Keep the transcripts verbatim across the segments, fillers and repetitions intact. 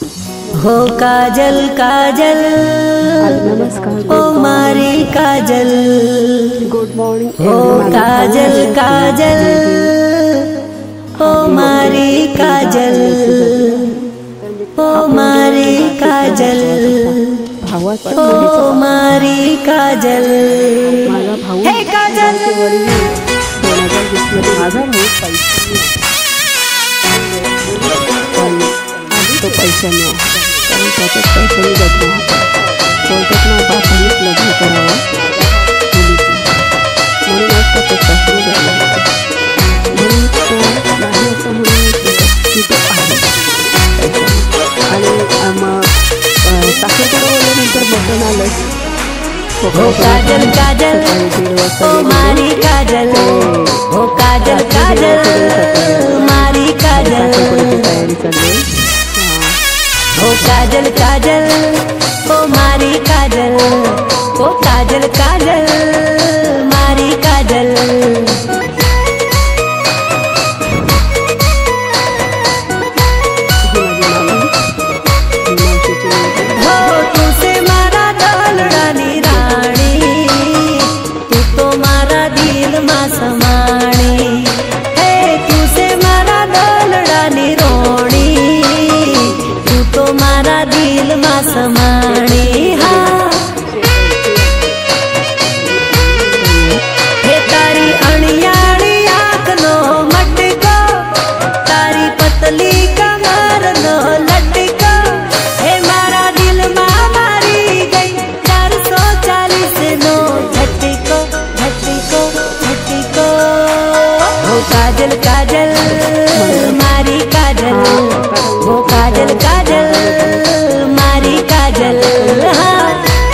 हो काजल काजल ओ मारी काजल, good morning हो काजल काजल ओ मारी काजल, ओ मारी काजल, ओ मारी काजल, माझा भाऊ हे काजल दोन हजार वीस मध्ये माझा भाऊ पैसे तो पैशाने कारण त्याच्यात पैशाने जन्म होता. बोलतात ना बापानेच लग्न करावं मुलीचं, म्हणूनच त्याच्यात पैशाने जन्म होता. म्हणून तो नाही असं म्हणून की तो आहे पैशाने. आणि मग साखरपुडा वळल्यानंतर बटन आलंच. हो काजल काजल ओ मारी काजल, हो काजल काजल मारी काजल, तयारी चालू आहे. हो काजल काजल ओ मारी काजल, ओ काजल काजल मारी काजल. हो तुसे मारा दलडानी राणी, तू तो मारा दिल मा समाणी. हे तुसे मारा दलडानी रोणी, तू तो मारा दिल मा समाणी. हा हे तारी अणियाणी आंखनो मटको, तारी पतली कमर नो लटको, हे मारा दिल मा मारी गई चार सौ चालीस नो झटको झटको झटको. हो काजल काजल मारी काजल, हो काजल काजल मारी काजल. हाँ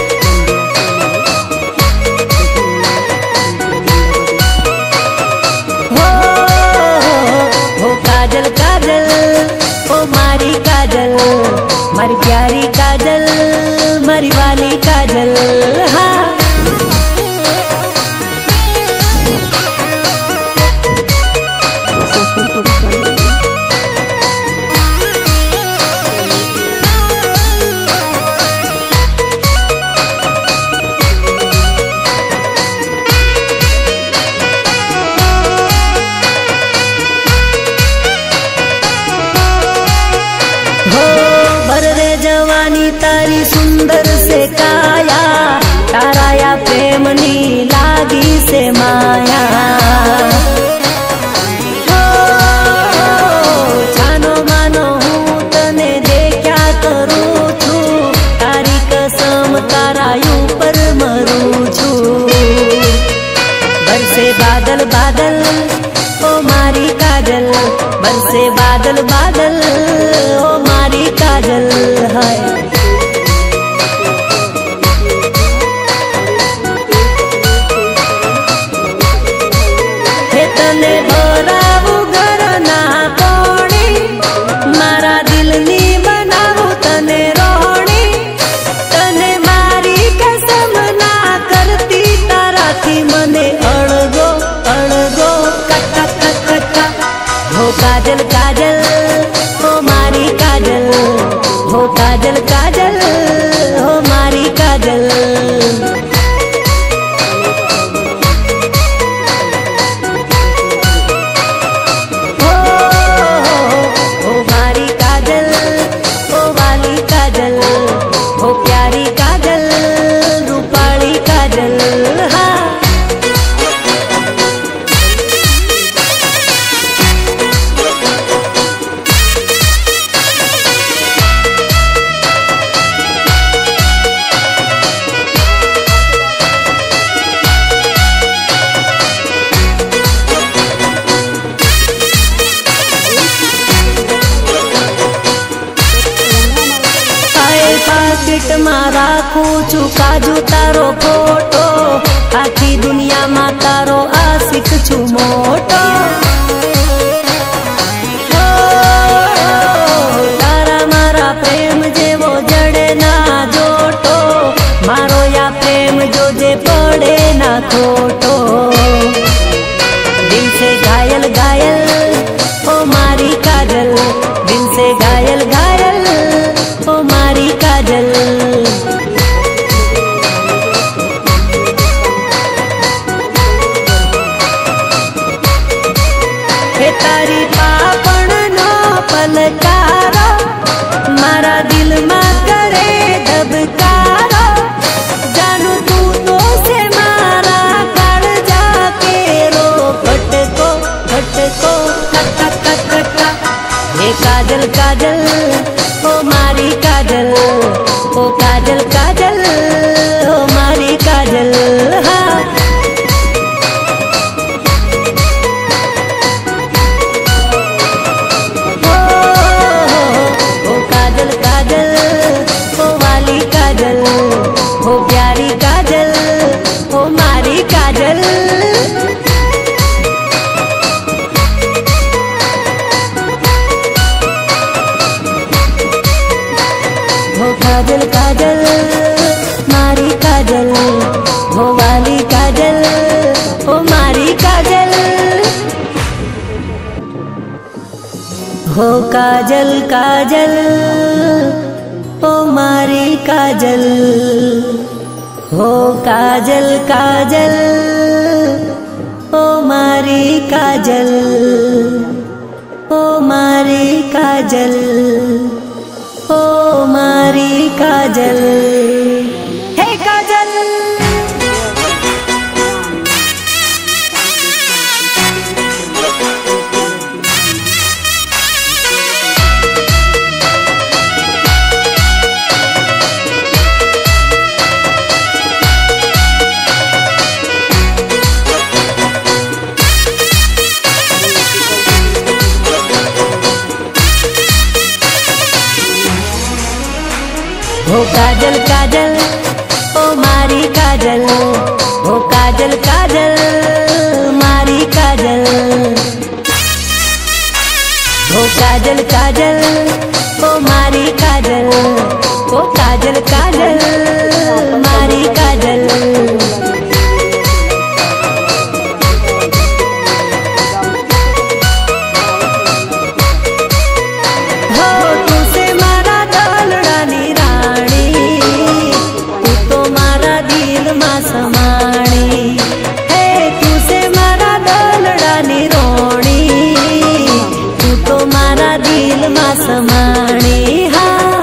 हो हो काजल काजल ओ मारी काजल, मारी प्यारी काजल, मारी वाली काजल. हाँ जवानी तारी सुंदर से काया, ताराया प्रेमनी लागी से माया. हो छानो मानो हूँ तने देख्या करूँ छू, तारी कसम तारायू पर मरू छू. बरसे बादल बादल ओ मारी काजल, बरसे बादल बादल ओ मारी काजल. है हे तने भरावू घर ना कोणी, मारा दिल नी बनावू तने रोणी. तने मारी कसम ना करती, ताराथी मने अळगो अळगो कक्का कक्का कक्का. हो काजल काजल ओ मारी काजल, हो काजल काजल हो मारी काजल. हो हो मारी काजल ओ वाली काजल, हो प्यारी काजल, रूपाली काजल. हाँ पाकिट में राखूं छू काजू तारो फोटो, आखी दुनिया में तारो आशिक छू मोटो. हो तारा मारा प्रेम जेवो जड़े ना जोटो, मारो या प्रेम जो जे पड़े ना खोटो. दिल से घायल घायल ओ मारी काजल, दिल से घायल घायल काजल ओ मारी काजल, ओ काजल काजल ओ मारी काजल। हाँ ओ, ओ काजल काजल ओ वाली काजल, ओ प्यारी काजल ओ मारी काजल। हो काजल काजल मारी काजल, हो वाली काजल ओ मारी काजल। हो काजल काजल ओ मारी काजल, हो काजल काजल ओ मारी काजल, ओ मारी काजल, ओ मारी काजल। हे काजल हो काजल काजल ओ मारी काजल, हो काजल काजल मारी काजल। हो काजल काजल ओ मारी काजल, ओ काजल काजल मारी काजल। समाणी हाँ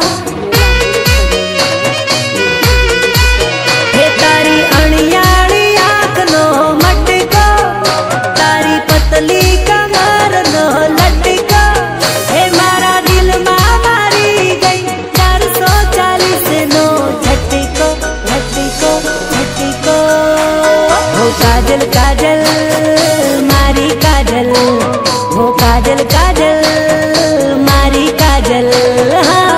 हे तारी अणियाणी आँख नो मटको, तारी पतली कमर नो लटको, हे मारा दिल में मारी गई चार सौ चालीस नो झटको झटको झटको। हो काजल काजल मारी काजल, हो काजल काजल मारी काजल। हाँ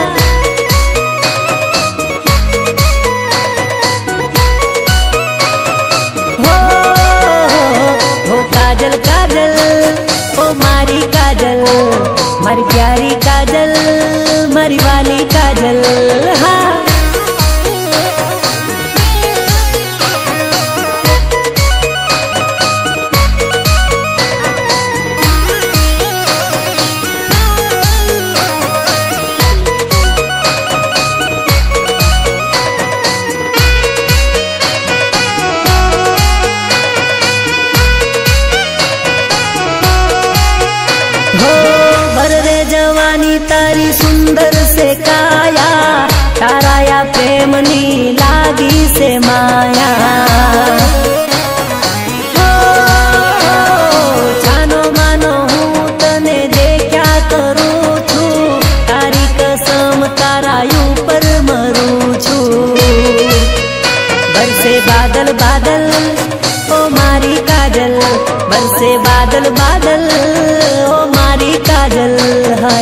हो, हो काजल काजल ओ मारी काजल, मारी प्यारी काजल मारी वाली काजल। हाँ जवानी तारी सुंदर से काया, ताराया प्रेमनी लागी से माया। हो जानो मानो हूँ तने देख्या करूँ छू, तारी कसम तारा ऊपर मरू छू। बरसे बादल बादल ओ मारी काजल, बरसे बादल बादल ओ मारी काजल है।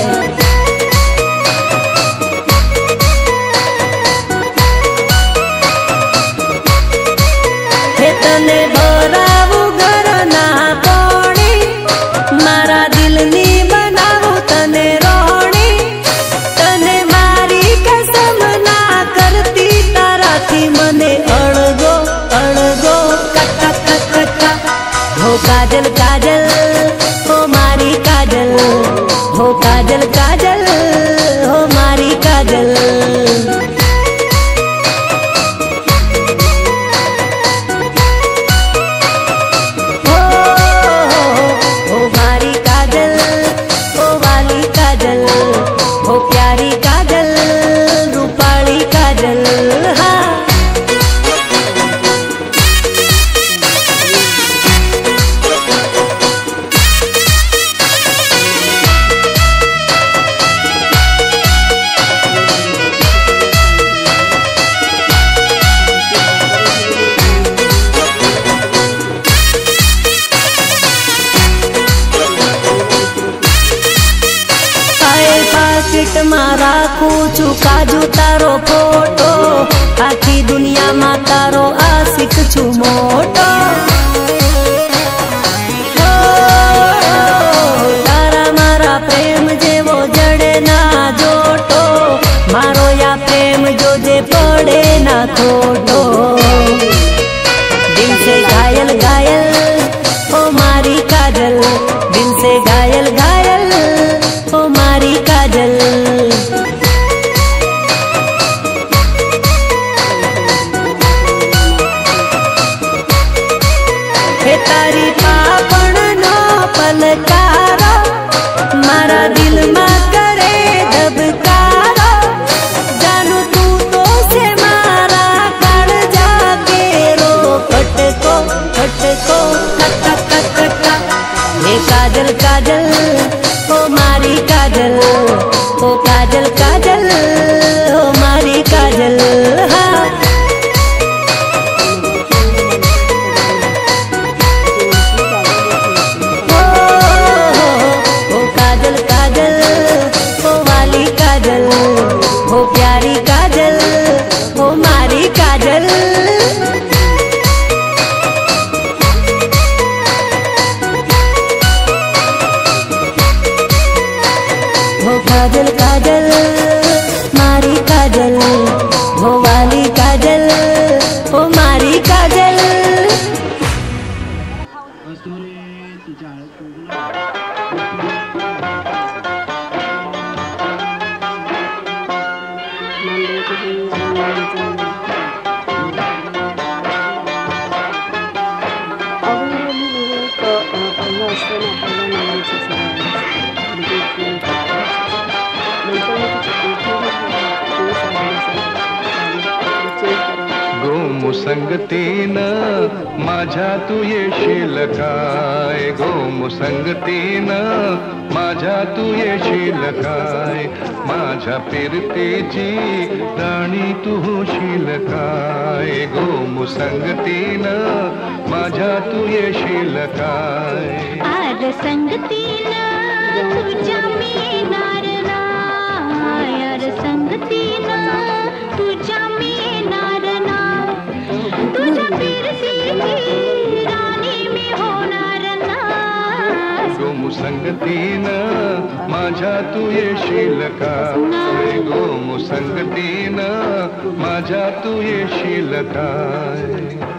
हे तने भरावू घर ना कोणी, मारा दिल नी बनावू तने रोणी, तने मारी कसम ना करती ताराथी मने अड़गो अड़गो कक्का कक्का कक्का। हो काजल काजल ओ मारी काजल, हो काजल काजल हो मारी काजल। માં રાખું છું કાજુ તારો ફોટો આખી દુનિયામાં તારો આશિક છું મોટો તારા મારા પ્રેમ જેવો જડે ના જોટો મારો યા પ્રેમ જોજે પડે ના ખોટો દિલ से घायल घायल ओ मारी काजल दिल से घायल घायल ओ मारी काजल हे तारी पापण नो पलकारो मारा दिल मा करे धबकारो जानू तू तो से मारा कान जाके रो फटको फटको टक टक टक टक हे काजल काजल ओ मारी काजल ओ काजल काजल ओ मारी काजल हाँ हो प्यारी काजल हो मारी काजल हो काजल काजल मारी काजल हो वाली काजल हो मारी काजल गोमुसंगतीनं माझ्या तू येशील काय गोमुसंगतीनं माझ्या तू येशील काय माझ्या फिरतेची राणी तू होशील काय गोमुसंगतीनं माझ्या तू येशील काय आर संगतीनं तुझ्या मिळणार नाय आर संगतीनं तुझ्या मिळणार नाय तुझ्या फिरतीची राणी मी होणार नाय गोमुसंगतीनं माझ्या तू येशील काय गोमुसंगतीनं माझ्या तू येशील काय